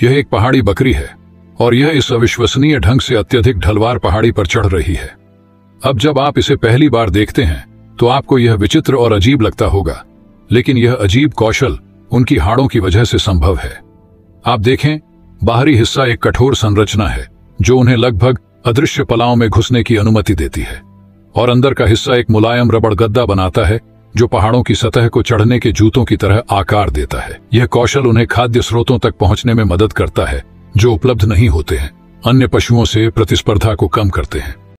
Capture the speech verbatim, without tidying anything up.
यह एक पहाड़ी बकरी है और यह इस अविश्वसनीय ढंग से अत्यधिक ढलवार पहाड़ी पर चढ़ रही है। अब जब आप इसे पहली बार देखते हैं तो आपको यह विचित्र और अजीब लगता होगा, लेकिन यह अजीब कौशल उनकी हाड़ों की वजह से संभव है। आप देखें, बाहरी हिस्सा एक कठोर संरचना है जो उन्हें लगभग अदृश्य पलाओं में घुसने की अनुमति देती है, और अंदर का हिस्सा एक मुलायम रबड़ गद्दा बनाता है जो पहाड़ों की सतह को चढ़ने के जूतों की तरह आकार देता है। यह कौशल उन्हें खाद्य स्रोतों तक पहुंचने में मदद करता है जो उपलब्ध नहीं होते हैं, अन्य पशुओं से प्रतिस्पर्धा को कम करते हैं।